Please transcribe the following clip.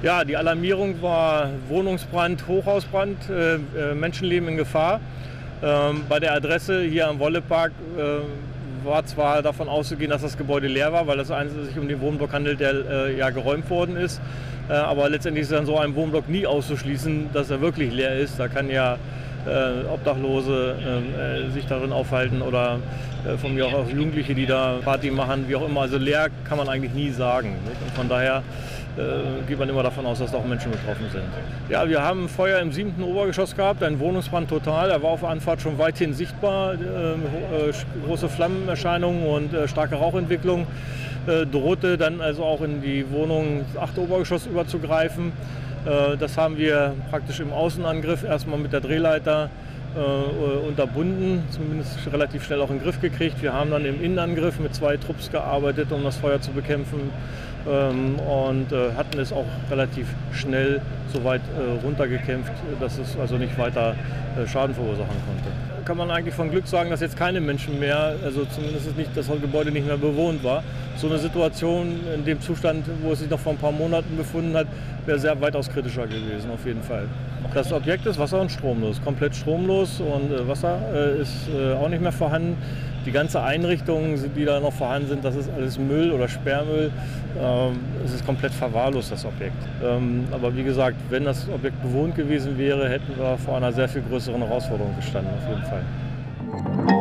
Ja, die Alarmierung war Wohnungsbrand, Hochhausbrand, Menschenleben in Gefahr. Bei der Adresse hier am Wollepark war zwar davon auszugehen, dass das Gebäude leer war, weil es sich um den Wohnblock handelt, der ja geräumt worden ist. Aber letztendlich ist dann so ein Wohnblock nie auszuschließen, dass er wirklich leer ist. Da kann ja Obdachlose sich darin aufhalten oder von mir auch Jugendliche, die da Party machen, wie auch immer. Also leer kann man eigentlich nie sagen. Nicht? Und von daher geht man immer davon aus, dass da auch Menschen betroffen sind. Ja, wir haben Feuer im 7. Obergeschoss gehabt, ein Wohnungsbrand total. Er war auf der Anfahrt schon weithin sichtbar, große Flammenerscheinungen und starke Rauchentwicklung. Drohte dann also auch in die Wohnung das 8. Obergeschoss überzugreifen. Das haben wir praktisch im Außenangriff erstmal mit der Drehleiter unterbunden, zumindest relativ schnell auch in den Griff gekriegt. Wir haben dann im Innenangriff mit 2 Trupps gearbeitet, um das Feuer zu bekämpfen und hatten es auch relativ schnell so weit runtergekämpft, dass es also nicht weiter Schaden verursachen konnte. Kann man eigentlich von Glück sagen, dass jetzt keine Menschen mehr, also zumindest nicht, das Gebäude nicht mehr bewohnt war. So eine Situation in dem Zustand, wo es sich noch vor ein paar Monaten befunden hat, wäre sehr weitaus kritischer gewesen, auf jeden Fall. Das Objekt ist wasser- und stromlos, komplett stromlos und Wasser ist auch nicht mehr vorhanden. Die ganze Einrichtungen, die da noch vorhanden sind, das ist alles Müll oder Sperrmüll. Es ist komplett verwahrlost, das Objekt. Aber wie gesagt, wenn das Objekt bewohnt gewesen wäre, hätten wir vor einer sehr viel größeren Herausforderung gestanden, auf jeden Fall.